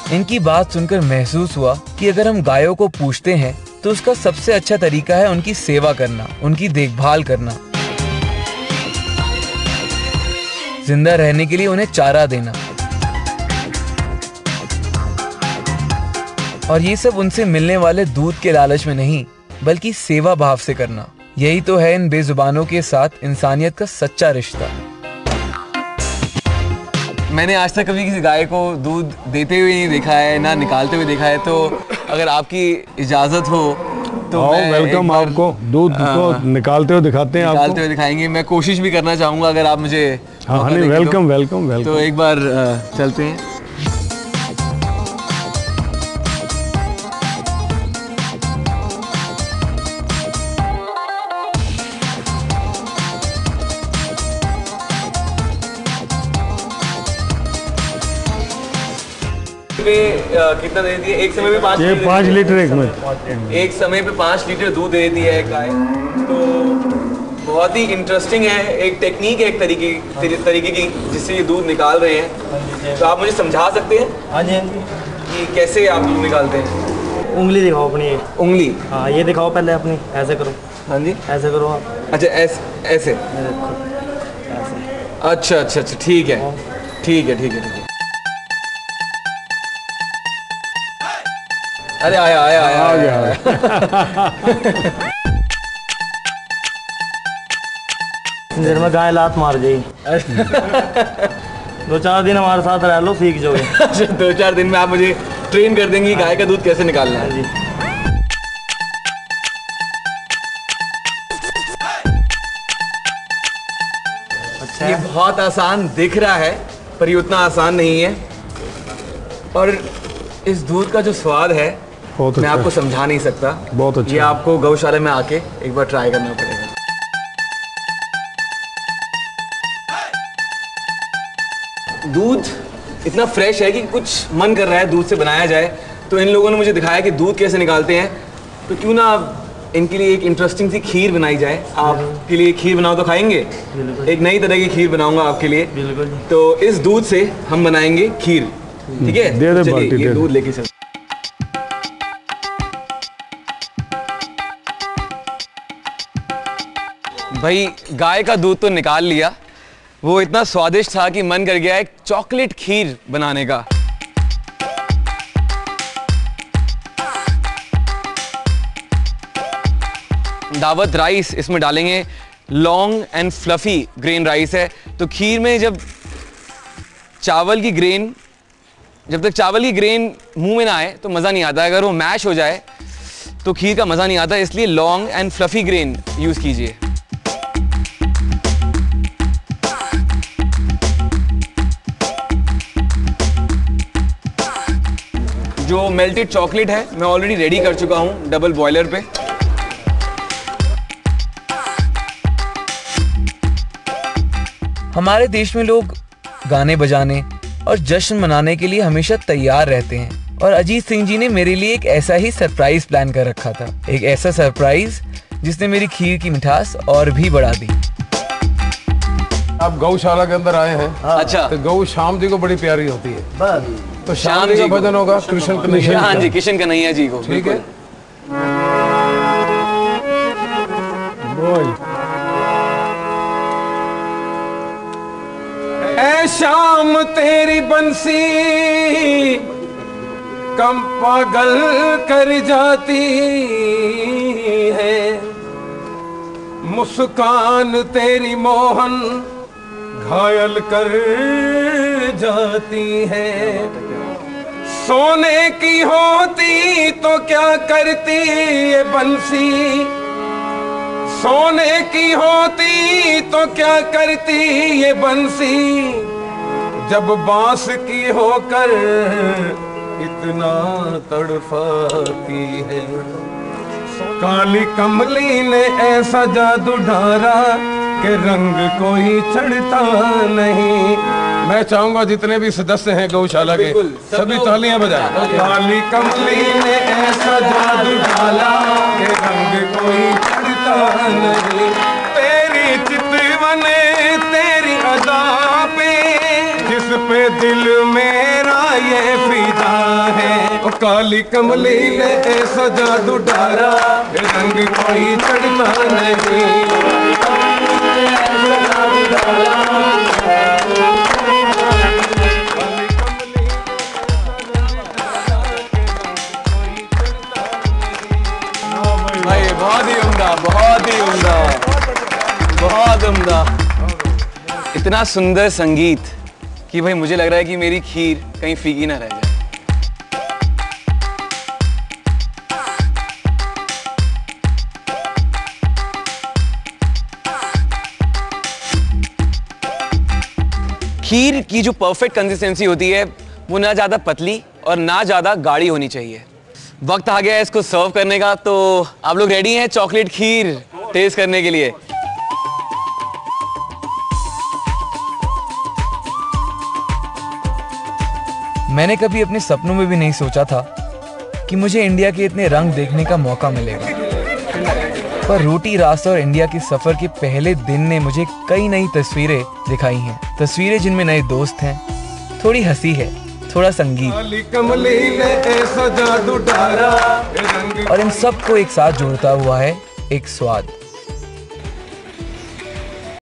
इनकी बात सुनकर महसूस हुआ कि अगर हम गायों को पूछते हैं तो उसका सबसे अच्छा तरीका है उनकी सेवा करना, उनकी देखभाल करना, जिंदा रहने के लिए उन्हें चारा देना, और ये सब उनसे मिलने वाले दूध के लालच में नहीं बल्कि सेवा भाव से करना। यही तो है इन बेजुबानों के साथ इंसानियत का सच्चा रिश्ता। मैंने आज तक कभी किसी गाय को दूध देते हुए नहीं देखा है, ना निकालते हुए देखा है, तो अगर आपकी इजाज़त हो तो वेलकम। आपको दूध तो निकालते हुए दिखाते हैं, निकालते हुए दिखाएंगे। मैं कोशिश भी करना चाहूँगा अगर आप मुझे वेलकम वेलकम वेलकम। तो एक बार चलते हैं। कितना दे देती है एक समय पे? 5 लीटर एक मिनट। एक समय पे 5 लीटर दूध दे देती है गाय। तो बहुत ही इंटरेस्टिंग है, एक टेक्निक है, एक तरीके की जिससे ये दूध निकाल रहे हैं। तो आप मुझे समझा सकते हैं? हाँ जी कि कैसे आप दूध निकालते हैं? उंगली दिखाओ अपनी। उंगली? हाँ, ये दिखाओ पहले अपनी। ऐसे करो। हाँ जी, ऐसे करो आप। अच्छा, ऐसे। अच्छा अच्छा अच्छा, ठीक है ठीक है ठीक है ठीक है। अरे आया आया आया आ गया। देर में गाय लात मार जाएगी। 2-4 दिन हमारे साथ रह लो, सीख जाओगे। अच्छा, 2-4 दिन में आप मुझे ट्रेन कर देंगी गाय का दूध कैसे निकालना है? जी। अच्छा, ये बहुत आसान दिख रहा है पर ये उतना आसान नहीं है, और इस दूध का जो स्वाद है मैं आपको समझा नहीं सकता। बहुत अच्छा। ये आपको गौशाला में आके एक बार ट्राई करना पड़ेगा। दूध इतना फ्रेश है कि कुछ मन कर रहा है दूध से बनाया जाए। तो इन लोगों ने मुझे दिखाया कि दूध कैसे निकालते हैं, तो क्यों ना इनके लिए एक इंटरेस्टिंग सी खीर बनाई जाए। आपके लिए खीर बनाओ तो खाएंगे? एक नई तरह की खीर बनाऊंगा आपके लिए। बिल्कुल। तो इस दूध से हम बनाएंगे खीर, ठीक है? चलिए ये दूध लेके चल। भाई गाय का दूध तो निकाल लिया, वो इतना स्वादिष्ट था कि मन कर गया एक चॉकलेट खीर बनाने का। दावत राइस इसमें डालेंगे, long and fluffy grain rice है। तो खीर में जब तक चावल की ग्रेन मुंह में ना आए तो मज़ा नहीं आता। अगर वो मैश हो जाए तो खीर का मज़ा नहीं आता, इसलिए long and fluffy grain use कीजिए। जो मेल्टेड चॉकलेट है मैं ऑलरेडी रेडी कर चुका हूं डबल बॉयलर पे। हमारे देश में लोग गाने बजाने और जश्न मनाने के लिए हमेशा तैयार रहते हैं, और अजीत सिंह जी ने मेरे लिए एक ऐसा ही सरप्राइज प्लान कर रखा था। एक ऐसा सरप्राइज जिसने मेरी खीर की मिठास और भी बढ़ा दी। आप गौशाला के अंदर आए हैं। अच्छा, तो गौ शाम जी को बड़ी प्यारी होती है, तो श्याम जी का जी को। भजन होगा कृष्ण कन्हैया। हाँ जी, कृष्ण कन्हैया जी को। ठीक है, बोल। ऐ शाम तेरी बंसी कम पागल कर जाती है, मुस्कान तेरी मोहन घायल कर जाती है। सोने की होती तो क्या करती ये बंसी, सोने की होती तो क्या करती ये बंसी, जब बांस की होकर इतना तड़पाती है। काली कमली ने ऐसा जादू ढारा कि रंग कोई चढ़ता नहीं। मैं चाहूंगा जितने भी सदस्य हैं गौशाला के सभी तालियां बजाएं। काली कमली ने ऐसा जादू डाला कि रंग कोई चढ़ता नहीं। तेरी चितवन तेरी अदा पे जिस पे दिल मेरा ये फिदा है। ओ काली कमली ने ऐसा जादू डाला, रंग कोई चढ़ता नहीं। भाई बहुत ही उम्दा, बहुत ही उम्दा, बहुत उम्दा। इतना सुंदर संगीत कि भाई मुझे लग रहा है कि मेरी खीर कहीं फीकी ना रह जाए। खीर की जो परफेक्ट कंसिस्टेंसी होती है वो ना ज़्यादा पतली और ना ज़्यादा गाढ़ी होनी चाहिए। वक्त आ गया है इसको सर्व करने का, तो आप लोग रेडी हैं चॉकलेट खीर टेस्ट करने के लिए? मैंने कभी अपने सपनों में भी नहीं सोचा था कि मुझे इंडिया के इतने रंग देखने का मौका मिलेगा, पर रोटी रास्ता और इंडिया के सफर के पहले दिन ने मुझे कई नई तस्वीरें दिखाई हैं। तस्वीरें जिनमें नए दोस्त हैं, थोड़ी हंसी है, थोड़ा संगीत, और इन सबको एक साथ जोड़ता हुआ है एक स्वाद।